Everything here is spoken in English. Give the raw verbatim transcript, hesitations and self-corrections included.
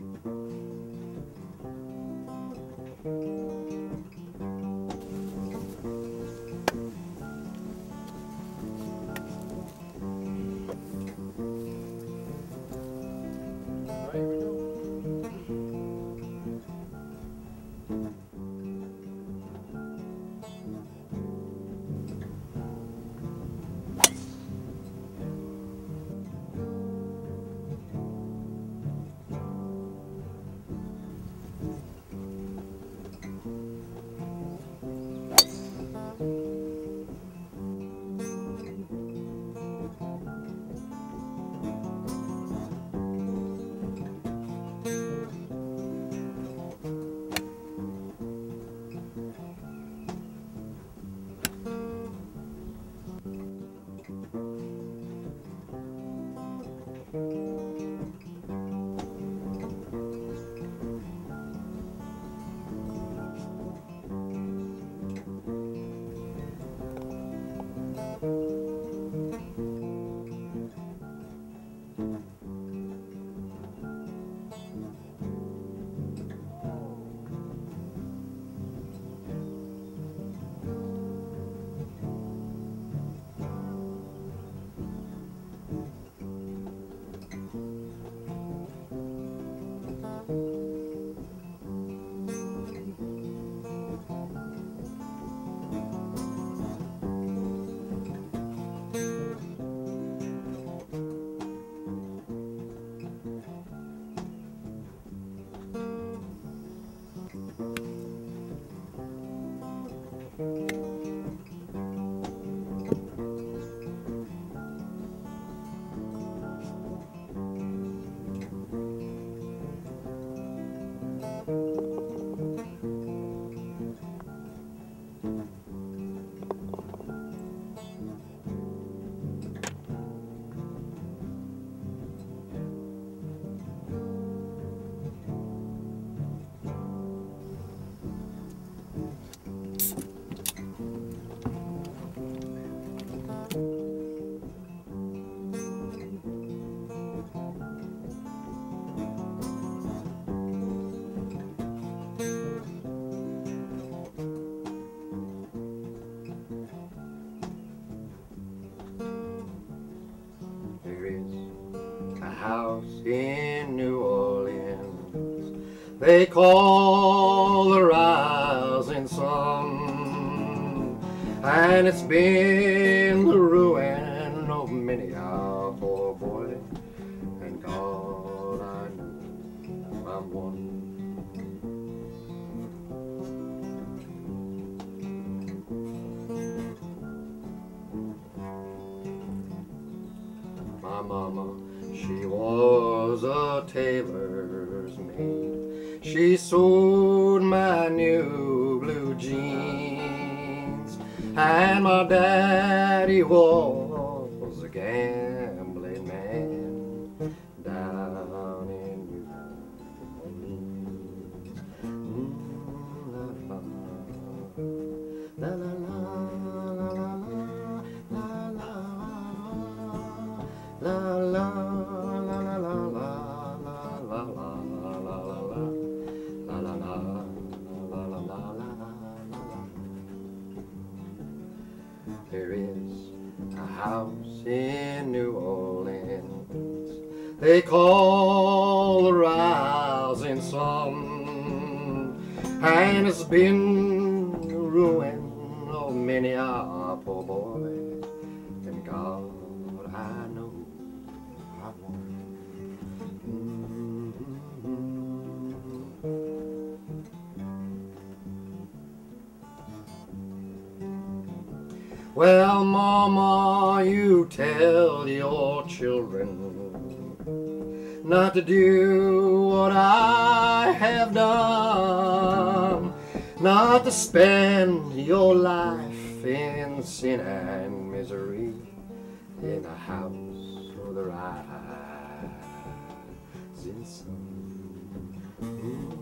House in New Orleans they call the rising sun, and it's been the ruin of many a poor boy, and God, I know I'm one. My mama, she was a tailor's maid. She sewed my new blue jeans, and my daddy was a gambling man down in New Orleans. Mm, la, la, la, la, la, la, la, la, la. There is a house in New Orleans they call the rising sun, and it's been the ruin of many a poor boy, and God, I know I won. Well, Mama, you tell your children not to do what I have done, not to spend your life in sin and misery in a house of the rising sun.